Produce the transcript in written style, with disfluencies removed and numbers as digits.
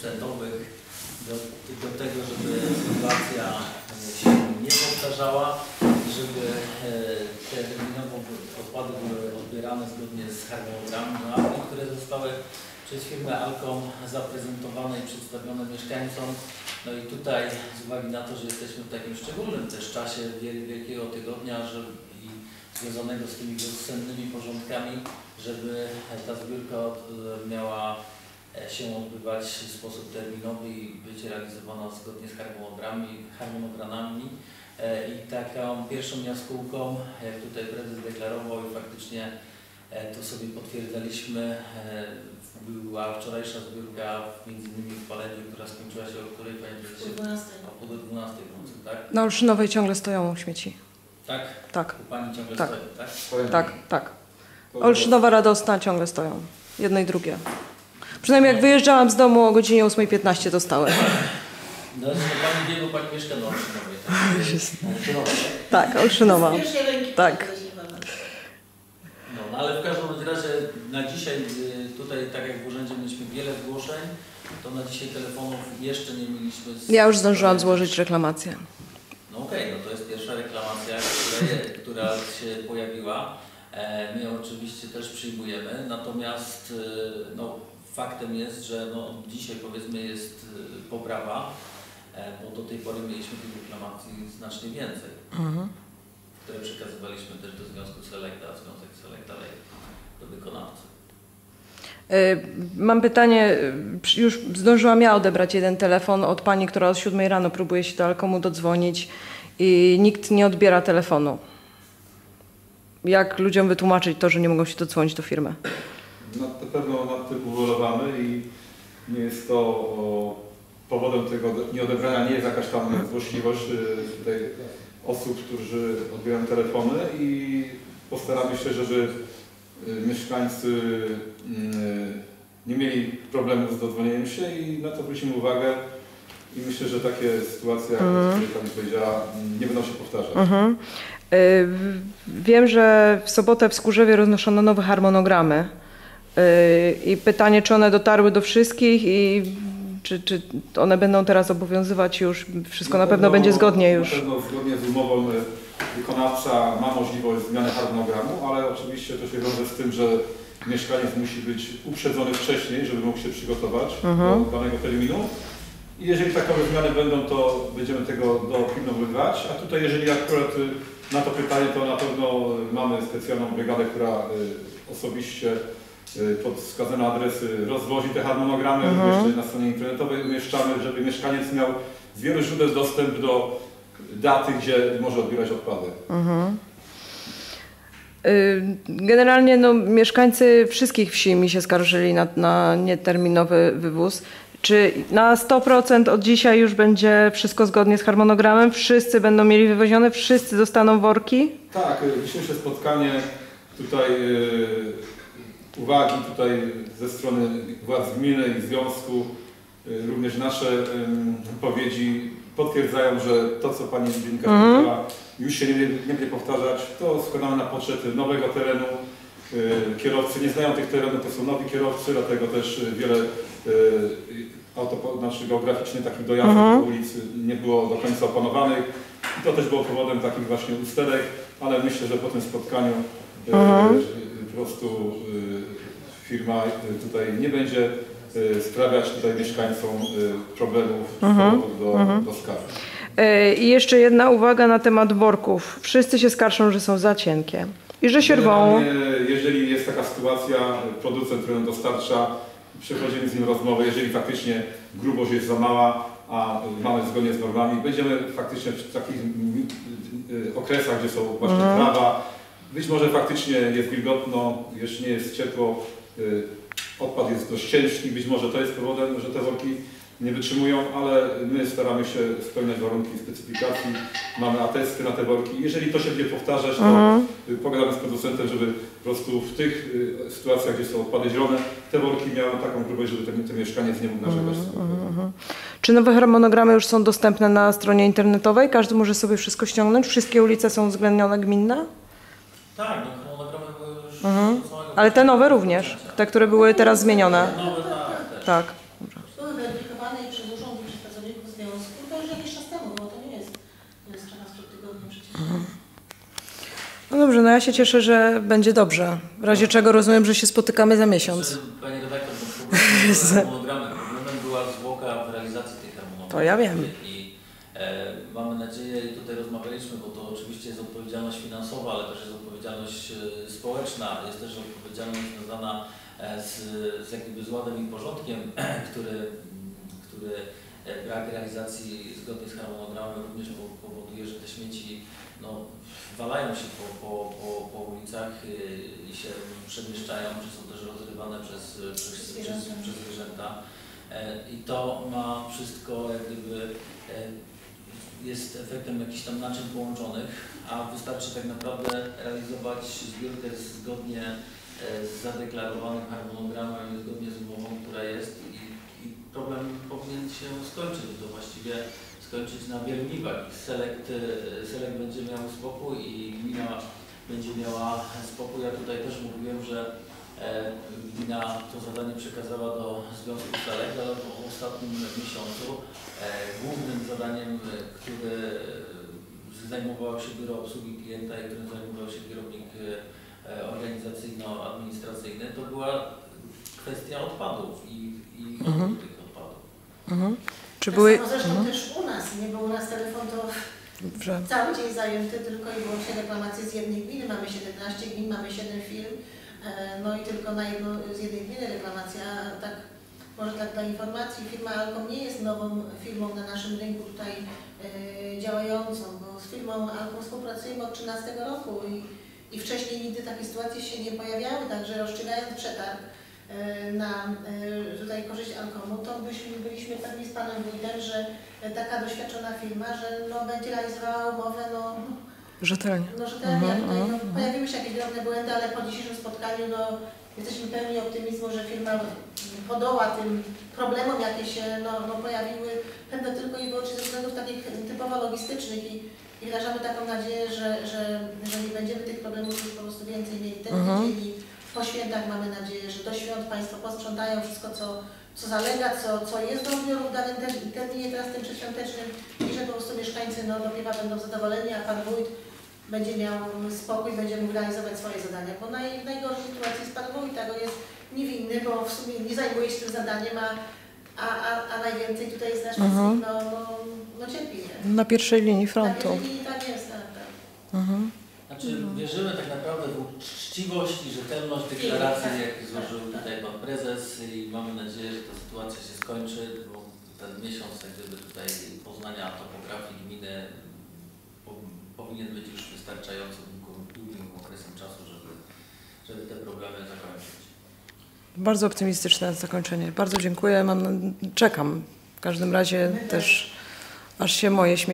procentowych do tego, żeby sytuacja się nie powtarzała, żeby terminowo odpady były odbierane zgodnie z harmonogramami, które zostały przez firmę Alcom zaprezentowane i przedstawione mieszkańcom. No i tutaj z uwagi na to, że jesteśmy w takim szczególnym też czasie Wielkiego Tygodnia i związanego z tymi wiosennymi porządkami, żeby ta zbiórka miała się odbywać w sposób terminowy i być realizowana zgodnie z harmonogramami. I taką pierwszą jaskółką, jak tutaj prezes deklarował i faktycznie to sobie potwierdzaliśmy, była wczorajsza zbiórka między innymi w Paleniu, która skończyła się o której? O 12 w nocy, tak? Na Olszynowej ciągle stoją śmieci. Tak? Tak. U Pani ciągle tak. stoją, tak? Tak, tak. Olszynowa Radosna ciągle stoją. Jedno i drugie. Przynajmniej jak wyjeżdżałam z domu o godzinie 8:15 to stałem. No, Pani wie, bo Pani mieszka na Olszynowej. Tak, Olszynowa. Tak. No, ale w każdym razie na dzisiaj tutaj, tak jak w urzędzie mieliśmy wiele zgłoszeń, to na dzisiaj telefonów jeszcze nie mieliśmy. Ja już zdążyłam złożyć reklamację. No okej, no to jest pierwsza reklamacja, która się pojawiła. My ją oczywiście też przyjmujemy, natomiast no, faktem jest, że no, dzisiaj powiedzmy jest poprawa, bo do tej pory mieliśmy tych reklamacji znacznie więcej, które przekazywaliśmy też do Związku Selekta, Związek Selekt dalej do wykonawcy. Mam pytanie, już zdążyłam ja odebrać jeden telefon od pani, która od 7 rano próbuje się do Alcomu dodzwonić i nikt nie odbiera telefonu. Jak ludziom wytłumaczyć to, że nie mogą się dodzwonić do firmy? No, na pewno nad tym ubolewamy i nie jest to powodem tego nieodebrania, nie jest jakaś tam złośliwość tutaj osób, którzy odbierają telefony i postaramy się, żeby mieszkańcy nie mieli problemów z dodzwonieniem się i na to zwrócimy uwagę i myślę, że takie sytuacje, jak Pani powiedziała, nie będą się powtarzać. Wiem, że w sobotę w Skórzewie roznoszono nowe harmonogramy i pytanie, czy one dotarły do wszystkich i czy one będą teraz obowiązywać już, wszystko na pewno będzie zgodnie już. Na pewno zgodnie z umową wykonawca ma możliwość zmiany harmonogramu, ale oczywiście to się wiąże z tym, że mieszkaniec musi być uprzedzony wcześniej, żeby mógł się przygotować do danego terminu. I jeżeli takowe zmiany będą, to będziemy tego dopilnowywać. A tutaj jeżeli akurat na to pytanie, to na pewno mamy specjalną brygadę, która osobiście pod wskazane adresy rozwozi te harmonogramy, jeszcze na stronie internetowej umieszczamy, żeby mieszkaniec miał z wielu źródeł dostęp do daty, gdzie może odbierać odpady. Generalnie no, mieszkańcy wszystkich wsi mi się skarżyli na nieterminowy wywóz. Czy na 100% od dzisiaj już będzie wszystko zgodnie z harmonogramem? Wszyscy będą mieli wywozione? Wszyscy dostaną worki? Tak, dzisiejsze spotkanie, tutaj uwagi tutaj ze strony władz gminy i związku, również nasze wypowiedzi potwierdzają, że to, co Pani dziennikarz powiedziała, już się nie będzie powtarzać. To składamy na poczet nowego terenu. Kierowcy nie znają tych terenów, to są nowi kierowcy, dlatego też wiele geograficznie takich dojazdów do ulic nie było do końca opanowanych. I to też było powodem takich właśnie usterek, ale myślę, że po tym spotkaniu po prostu firma tutaj nie będzie sprawiać tutaj mieszkańcom problemów do skarg. I jeszcze jedna uwaga na temat worków. Wszyscy się skarżą, że są za cienkie i że się rwą. Jeżeli jest taka sytuacja, producent, który nam dostarcza, przechodzimy z nim rozmowę, jeżeli faktycznie grubość jest za mała, a mamy zgodnie z normami, będziemy faktycznie w takich okresach, gdzie są właśnie trawa, być może faktycznie jest wilgotno, jeszcze nie jest ciepło, odpad jest dość ciężki, być może to jest powodem, że te worki nie wytrzymują, ale my staramy się spełniać warunki specyfikacji, mamy atesty na te worki. Jeżeli to się będzie powtarzać, to pogadamy z producentem, żeby po prostu w tych sytuacjach, gdzie są odpady zielone, te worki miały taką grubość, żeby ten mieszkaniec nie mógł narzekać. Czy nowe harmonogramy już są dostępne na stronie internetowej? Każdy może sobie wszystko ściągnąć? Wszystkie ulice są uwzględnione gminne? Tak, no harmonogramy już Ale te nowe również, te, które były teraz zmienione. nowe, tak. Tak. Były weryfikowane zaakceptowane i przez urząd, i przez pracowników związku, to już jakiś czas temu, bo to nie jest sprawa sprzed tygodnia przecież. No dobrze, no ja się cieszę, że będzie dobrze. W razie czego rozumiem, że się spotykamy za miesiąc. Pani redaktor, problemem była zwłoka w realizacji tych harmonogramów. To ja wiem. I mamy nadzieję, i tutaj rozmawialiśmy, bo to oczywiście jest odpowiedzialność finansowa, ale też jest odpowiedzialność społeczna, jest też odpowiedzialność związana z ładem i porządkiem, który brak realizacji zgodnie z harmonogramem również powoduje, że te śmieci walają się po ulicach i się przemieszczają, czy są też rozrywane przez zwierzęta. I to ma wszystko jak gdyby jest efektem jakichś tam naczyń połączonych, a wystarczy tak naprawdę realizować zbiórkę zgodnie z zadeklarowanym harmonogramem, zgodnie z umową, która jest i problem powinien się skończyć, to właściwie skończyć na wielu niwach. Selekt będzie miał spokój i gmina będzie miała spokój. Ja tutaj też mówiłem, że gmina to zadanie przekazała do Związku Selekt, ale w ostatnim miesiącu głównym zadaniem, które zajmowało się biuro obsługi klienta i którym zajmował się kierownik organizacyjno-administracyjny, to była kwestia odpadów i tych odpadów. Czy Tak były... samo zresztą też u nas, nie, bo u nas telefon to cały dzień zajęty tylko i wyłącznie reklamacje z jednej gminy. Mamy 17 gmin, mamy 7 firm, no i tylko z jednej gminy reklamacja. Tak, może tak dla informacji, firma Alcom nie jest nową firmą na naszym rynku tutaj działającą, bo z firmą Alcom współpracujemy od 2013 roku i wcześniej nigdy takie sytuacje się nie pojawiały, także rozstrzygając przetarg na tutaj korzyść Alcomu, to byliśmy pewni z panem wójtem, że taka doświadczona firma, że będzie realizowała umowę rzetelnie. Rzetelnie. Pojawiły się jakieś drobne błędy, ale po dzisiejszym spotkaniu jesteśmy pełni optymizmu, że firma podoła tym problemom, jakie się pojawiły, pewno tylko i wyłącznie ze względów takich typowo logistycznych i wyrażamy taką nadzieję, że nie będziemy tych problemów już po prostu więcej mieli. Ten tydzień po świętach mamy nadzieję, że do świąt Państwo posprzątają wszystko, co zalega, co jest do odbioru w danym terminie teraz tym przedświątecznym i że po prostu mieszkańcy do piewa będą zadowoleni, a Pan Wójt będzie miał spokój, będzie mógł realizować swoje zadania, bo w najgorszej sytuacji jest Pan Wójt, a go jest niewinny, bo w sumie nie zajmuje się tym zadaniem, a najwięcej tutaj jest nasz cierpi. Na pierwszej linii frontu. Na pierwszej linii tak jest, tak. Znaczy wierzymy tak naprawdę w uczciwość i rzetelność deklaracji, jakie złożył tutaj Pan Prezes i mamy nadzieję, że ta sytuacja się skończy, bo ten miesiąc jak gdyby tutaj poznania topografii gminy powinien być już wystarczająco długim okresem czasu, żeby te problemy zakończyć. Bardzo optymistyczne zakończenie. Bardzo dziękuję. Czekam. W każdym razie też aż się moje śmieję.